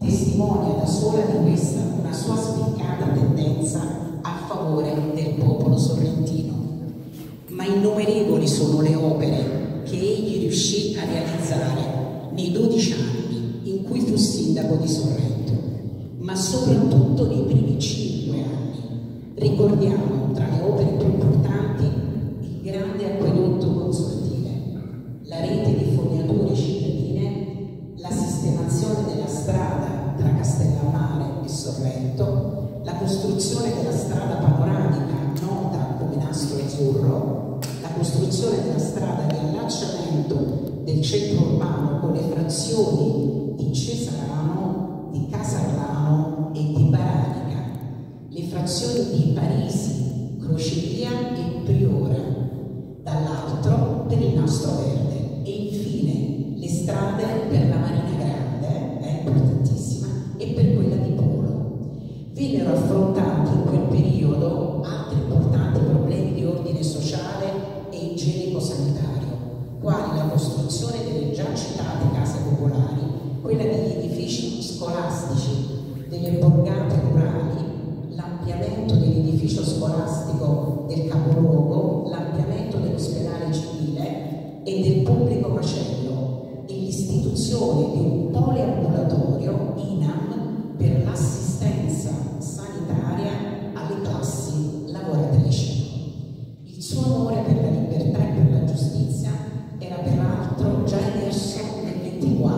testimonia da sola di questa una sua spiccata tendenza a favore del popolo sorrentino. Ma innumerevoli sono le opere che egli riuscì a realizzare nei 12 anni in cui fu sindaco di Sorrento, ma soprattutto nei primi 5 anni. Ricordiamo tra le opere più importanti il grande acquedotto consortile, la rete di fognature cittadine, la sistemazione della strada tra Castellammare e Sorrento, la costruzione della strada panoramica nota come Nastro Azzurro, la costruzione della strada di allacciamento del centro urbano con le frazioni di Cesarano, di Casarlano e di Baranica, le frazioni di Parisi, Crocevia e Priora, dall'altro per il Nastro Verde, e infine le strade per la Marina Grande, è importantissima, e per quella di Polo. Vennero affrontati in quel periodo altri importanti problemi di ordine sociale e igienico-sanitario, quali la costruzione delle già citate case popolari, quella degli edifici scolastici, delle borgate rurali, l'ampliamento dell'edificio scolastico del capoluogo, l'ampliamento dell'ospedale civile e del pubblico macello e l'istituzione di un poliambulatorio INAM per l'assistenza sanitaria alle classi lavoratrici. Il suo amore per la libertà e per la giustizia era peraltro già emerso nel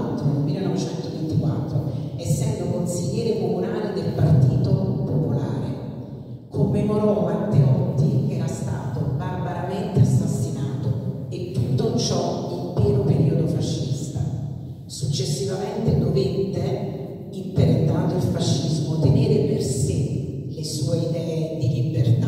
1924, essendo consigliere comunale del Partito Popolare. Commemorò Matteotti, che era stato barbaramente assassinato, e tutto ciò in pieno periodo fascista. Successivamente dovette, impenetrato il fascismo, tenere per sé le sue idee di libertà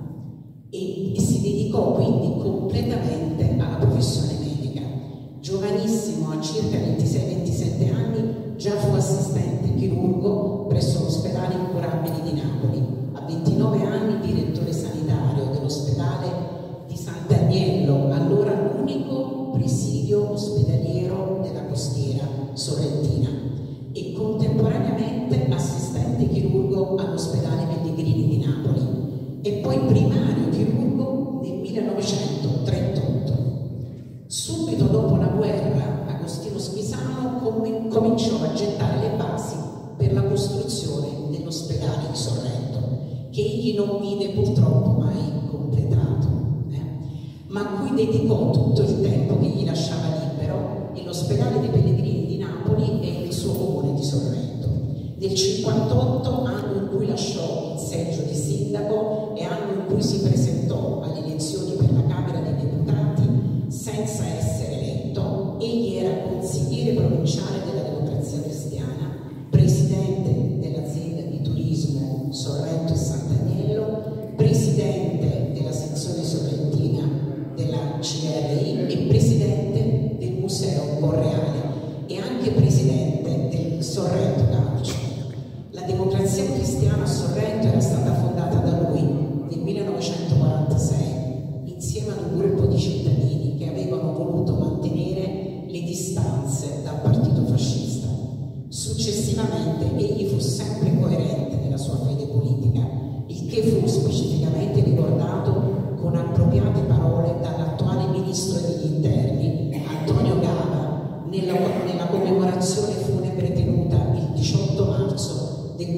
e si dedicò quindi completamente alla professione medica. Giovanissimo, a circa 26-27 anni, già fu assistente chirurgo presso l'ospedale Incurabili di Napoli. A 29 anni direttore sanitario dell'ospedale di Sant'Agnello, allora l'unico presidio ospedaliero della costiera sorrentina, e contemporaneamente assistente chirurgo all'ospedale Pellegrini di Napoli e poi primario chirurgo nel 1938. Subito dopo la guerra Agostino Spisano cominciò a gettare le basi per la costruzione dell'ospedale di Sorrento, che egli non vide purtroppo mai completato, ma a cui dedicò tutto il tempo che gli lasciava libero, e l'ospedale dei Pellegrini di Napoli e il suo comune di Sorrento. Nel 1958, anno in cui lasciò il seggio di sindaco e anno in cui si presentò alle elezioni per la Camera dei Deputati senza essere eletto, egli era consigliere provinciale della Democrazia Cristiana, presidente dell'azienda di turismo Sorrento e Sant'Agnello, presidente della sezione sorrentina della CRI e presidente del Museo Borreale e anche presidente del Sorrento Calcio. La Democrazia Cristiana a Sorrento era stata fondata da lui nel 1946 insieme ad un gruppo di cittadini che avevano voluto mantenere le distanze dal partito fascista. Successivamente egli fu sempre coerente nella sua fede politica, il che fu specificamente ricordato con appropriate parole dall'attuale ministro degli interni Antonio Gava nella commemorazione funebre tenuta il 18 marzo del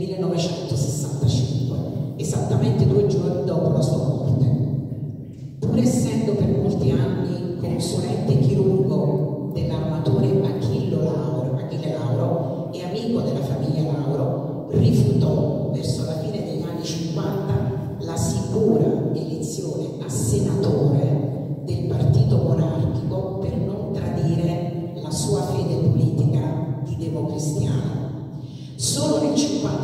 1965, esattamente 2 giorni dopo la sua morte. Pur essendo per molti anni consulente chirurgo dell'armatore Achille Lauro e amico della famiglia Lauro, rifiutò verso la fine degli anni 50 la sicura elezione a senatore del partito monarchico per non tradire la sua fede politica di democristiano. Solo nel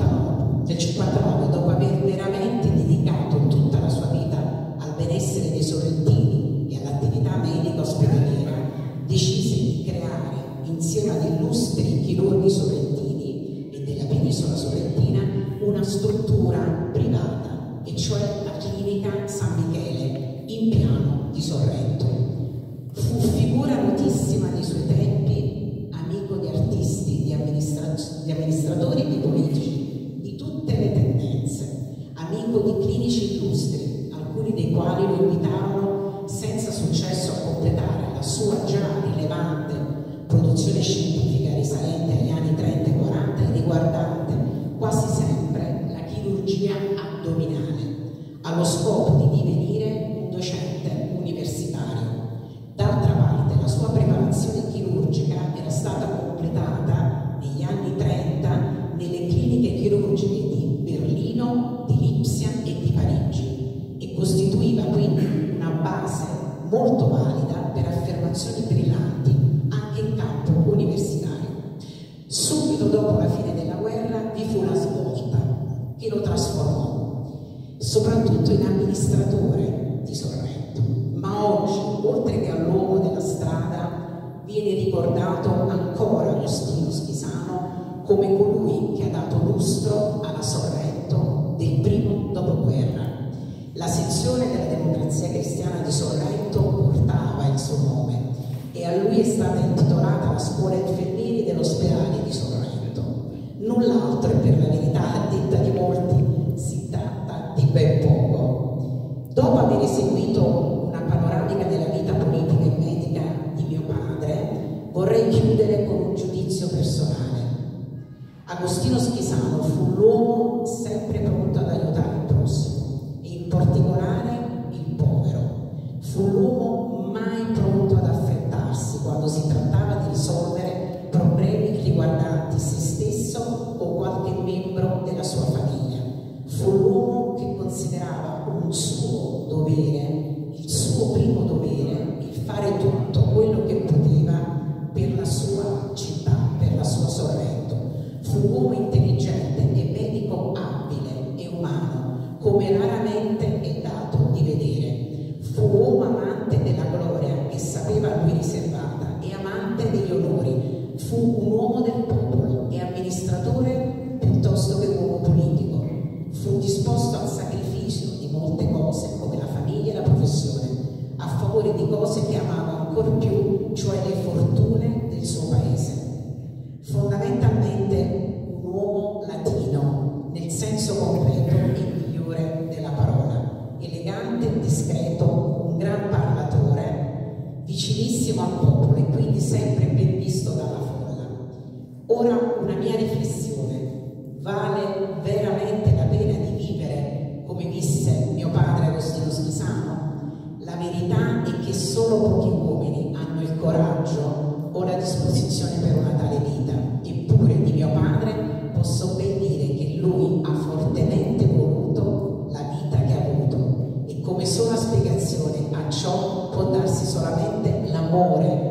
59, dopo aver veramente dedicato tutta la sua vita al benessere dei sorrentini e all'attività medica ospedaliera, decise di creare, insieme ad illustri chirurghi sorrentini e della penisola sorrentina, una struttura privata, e cioè la clinica San Michele in Piano di Sorrento. Fu figura notissima nei suoi tempi, amico di artisti, di di amministratori e di politici di tutte le tendenze, amico di clinici illustri, alcuni dei quali lo invitarono senza successo a completare la sua già rilevante produzione scientifica risalente agli anni 30 e 40 e riguardante quasi sempre la chirurgia addominale, allo scopo di divenire un docente universitario. D'altra parte, la sua preparazione chirurgica era stata completata negli anni 30 nelle cliniche chirurgiche di Berlino, di Lipsia e di Parigi e costituiva quindi una base molto valida per affermazioni brillanti anche in campo universitario. Subito dopo la fine della guerra vi fu la svolta che lo trasformò, soprattutto in amministratore di Sorrento, ma oggi, oltre che all'uomo della strada, viene ricordato ancora Agostino Schisano come colui che ha dato lustro alla Sorrento del primo dopoguerra. La sezione della Democrazia Cristiana di Sorrento portava il suo nome e a lui è stata intitolata la scuola infermieri dell'ospedale di Sorrento. Null'altro, e per la verità, a detta di molti, si tratta di ben poco. Dopo aver eseguito una panoramica della vita politica e medica di mio padre, vorrei chiudere con un giudizio personale. Agostino Schisano fu l'uomo sempre pronto ad aiutare il prossimo, e in particolare il povero. Fu l'uomo mai pronto ad affrettarsi quando si trattava di risolvere problemi riguardanti se stesso o qualche membro della sua famiglia. Fu l'uomo che considerava un suo dovere, il suo primo dovere, il fare tutto quello che poteva per la sua città, per la sua Sorrento. Fu un uomo intelligente e medico abile e umano, come raramente è dato di vedere. Fu uomo amante della gloria che sapeva a lui riservata e amante degli onori. Fu un uomo del popolo e amministratore piuttosto che uomo politico. Fu disposto al sacrificio di molte cose, come la famiglia e la professione, a favore di cose che amava ancor più, cioè le fortune del suo paese. Fondamentalmente un uomo latino, nel senso completo e migliore della parola, elegante, discreto, un gran parlatore, vicinissimo al popolo e quindi sempre ben visto dalla folla. Ora una mia riflessione: vale veramente la pena di vivere come visse mio padre Agostino Schisano? La verità è che solo pochi uomini hanno il coraggio o la disposizione per una tale vita, eppure di mio padre posso ben dire che lui ha fortemente voluto la vita che ha avuto, e come sola spiegazione a ciò può darsi solamente l'amore